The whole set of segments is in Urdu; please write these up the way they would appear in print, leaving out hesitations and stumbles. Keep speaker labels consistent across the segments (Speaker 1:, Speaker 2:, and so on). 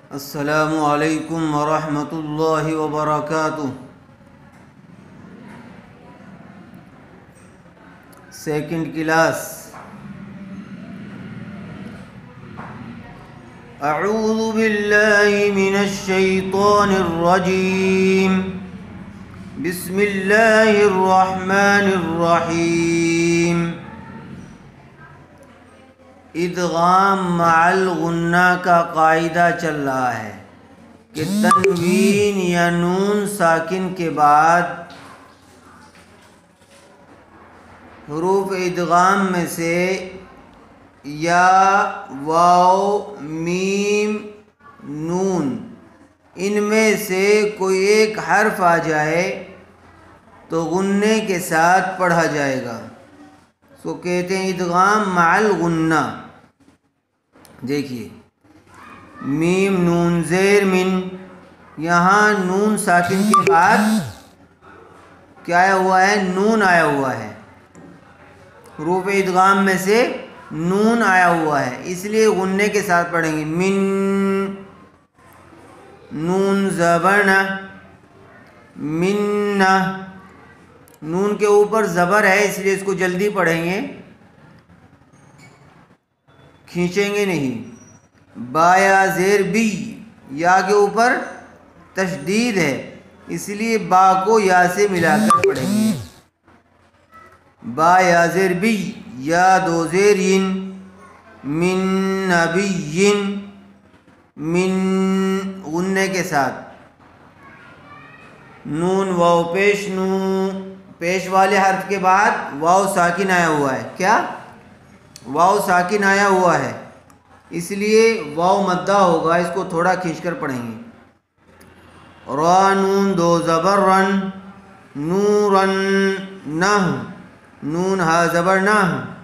Speaker 1: السلام علیکم ورحمۃ اللہ وبرکاتہ۔ Second class. اعوذ باللہ من الشیطان الرجیم، بسم اللہ الرحمن الرحیم۔ ادغام مع الغنہ کا قاعدہ چل رہا ہے کہ تنوین یا نون ساکن کے بعد حروف ادغام میں سے یا واو میم نون ان میں سے کوئی ایک حرف آ جائے تو غنے کے ساتھ پڑھا جائے گا، اس کو کہتے ہیں ادغام مع الغنہ۔ دیکھیے میم نون زیر من، یہاں نون ساکن کے بعد کیا آیا ہوا ہے؟ نون آیا ہوا ہے، حروف ادغام میں سے نون آیا ہوا ہے، اس لیے غنے کے ساتھ پڑھیں گے۔ من، نون زبر نہ، من، نون کے اوپر زبر ہے اس لیے اس کو جلدی پڑھیں گے، کھینچیں گے نہیں۔ با یا زیر بی، یا کے اوپر تشدید ہے اس لیے با کو یا سے ملا کر پڑھیں گے۔ با یا زیر بی، یا دو زیر ین، من نبی، من غنے کے ساتھ۔ نون واو پیش نو، پیش والے حرف کے بعد واو ساکن آیا ہوا ہے، کیا؟ واو ساکن آیا ہوا ہے اس لیے واو مدہ ہوگا، اس کو تھوڑا کھینچ کر پڑھیں گے۔ را نون دو زبر رن، نورن نہ، نون ہا زبر نہ،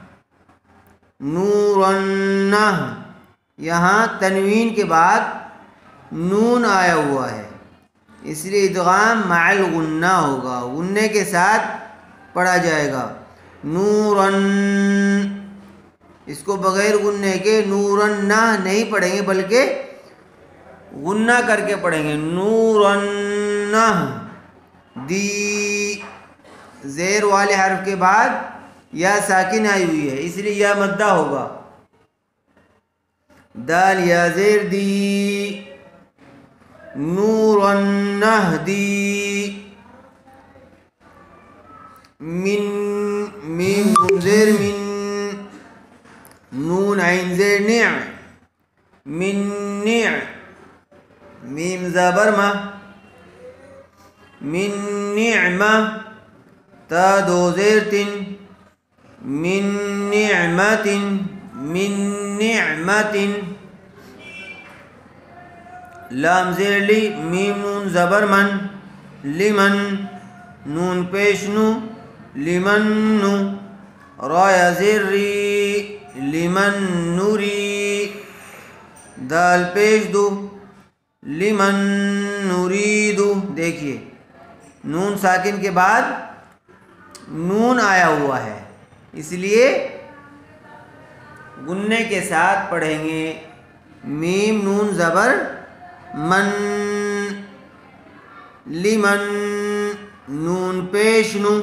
Speaker 1: نورن نہ، یہاں تنوین کے بعد نون آیا ہوا ہے اس لیے ادغام مع الغنہ ہوگا، غنے کے ساتھ پڑھا جائے گا۔ نورن، اس کو بغیر غنے کے نورن نہ نہیں پڑھیں گے بلکہ غنہ کر کے پڑھیں گے۔ نورن نہ، دی، زیر والے حرف کے بعد یا ساکن آئی ہوئی ہے اس لیے یا مدہ ہوگا۔ دال یا زیر دی، نورن نہدی، من، میم نون زیر من، نون عین زیر نع، من نع، میم زبر ما، من نعمہ، تا دو زیر تن، من نعمت، من نعمت، لام زیر لی، میم نون زبر من، لمن، نون پیش نو، لمن نو، را یا زیر ری، لمن نوری، دال پیش دو، لمن نوریدو۔ دیکھیے نون ساکن کے بعد نون آیا ہوا ہے اس لیے غنے کے ساتھ پڑھیں گے۔ میم نون زبر من، لمن، نون پیش نو،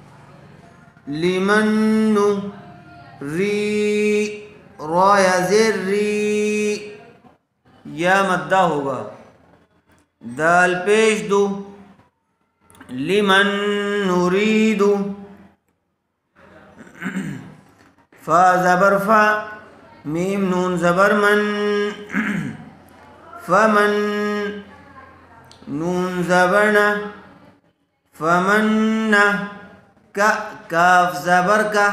Speaker 1: لمن نو، ری، را یا زیر ری، یا مدہ ہوگا، دال پیش دو، لمن نریدو، فا زبر فا، میم نون زبر من، فمن، نون زبر نہ، فمن، کا، کاف زبر کا،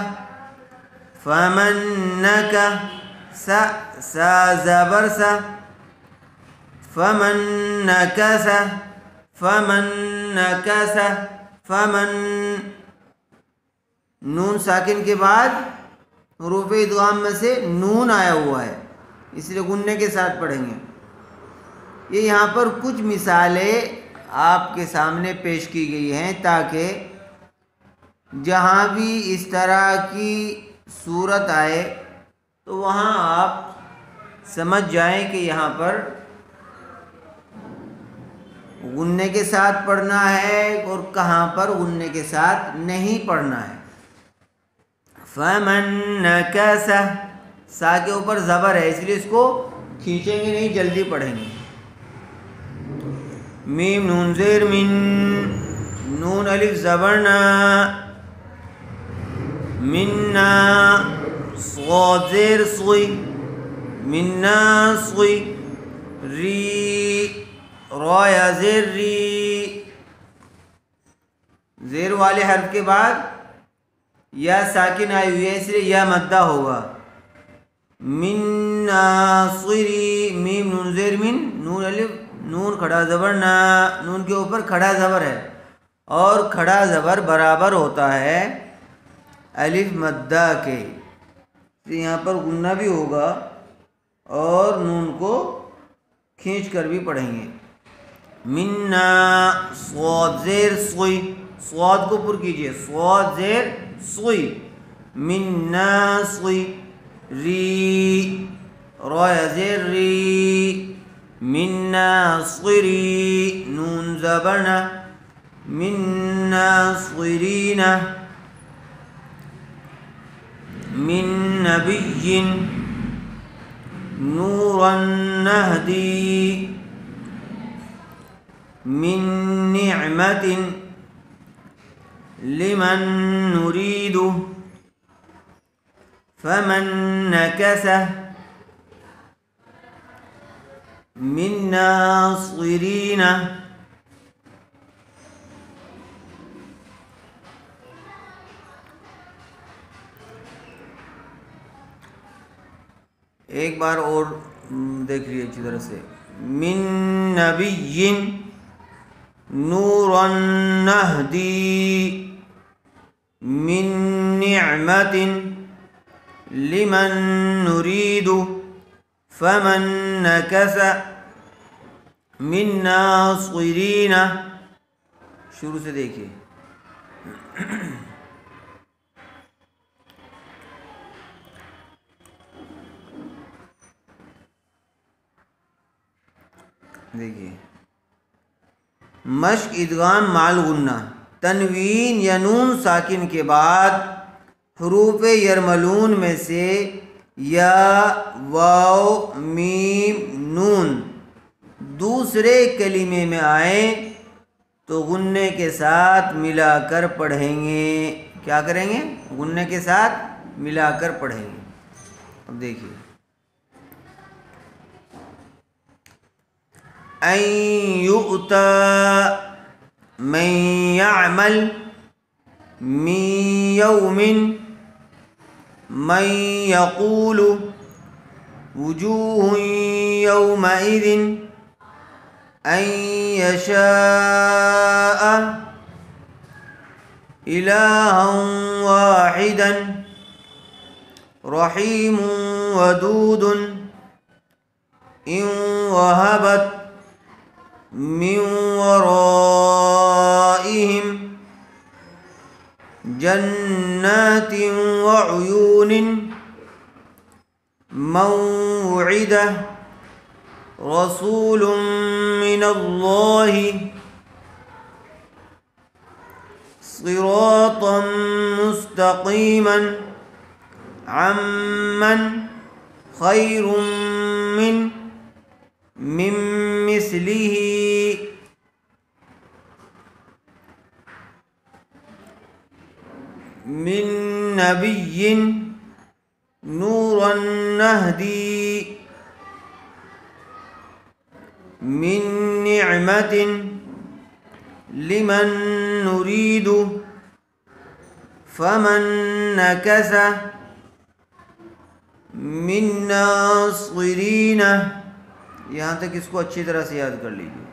Speaker 1: فمنک، سا، سا زبر سا، فمنکس، فمنکس، فمن، نون ساکن کے بعد حروف ادغام میں سے نون آیا ہوا ہے اس لیے غنے کے ساتھ پڑھیں گے۔ یہ یہاں پر کچھ مثالیں آپ کے سامنے پیش کی گئی ہیں تاکہ جہاں بھی اس طرح کی صورت آئے تو وہاں آپ سمجھ جائیں کہ یہاں پر غنّے کے ساتھ پڑھنا ہے اور کہاں پر غنّے کے ساتھ نہیں پڑھنا ہے. فمن نکس، سا کے اوپر زبر ہے اس لیے اس کو کھینچیں گے نہیں، جلدی پڑھیں گے. میم نون زیر من، نون الف زبر نا، منا صاد زیر صوی، منا صوی. ری را یا زیر ری، زیر والے حرف کے بعد یا ساکن آئی ہوئی ہے اس لیے یا مدہ ہوگا. من ناصری، میم نون زیر من، نون الف نون کھڑا زبر نا، نون کے اوپر کھڑا زبر ہے اور کھڑا زبر برابر ہوتا ہے الف مدہ کے. یہاں پر غنہ بھی ہوگا اور نون کو کھینچ کر بھی پڑھیں گے. منا صاد زیر صوی، صاد کو پر کیجئے، صاد زیر صوی، منا صوی. ری را زیر ری، منا صری، نون زبرنا، منا صرین. من نبی نورا نہدی، من نعمت لمن نرید. فمن نکس، من ناصرین. ایک بار اور دیکھ لیجیے اچھی طرح سے. من نبی نورا نہدی، من نعمت لمن نرید. فمن نکس، من ناصرین. شروع سے دیکھیے. دیکھیے مشق ادغام مع الغنہ، تنوین یا نون ساکن کے بعد حروف یرملون میں سے یا واو میم نون دوسرے کلمے میں آئیں تو غنّے کے ساتھ ملا کر پڑھیں گے. کیا کریں گے؟ غنّے کے ساتھ ملا کر پڑھیں گے. اب دیکھیے ان یؤتی من یعمل من یوم من یقول وجوہ یومئذ ان یشاء الہا واحدا رحیم ودود ان وہبت من ورائهم جنات وعیون موعدہ رسول من اللہ صراطا مستقیما عمن خیر من مثلہ من نبی نورا نہدی من نعمت لمن نرید. فمن نکس، من ناصرین. یہاں تک اس کو اچھی طرح سے یاد کر لیجیے.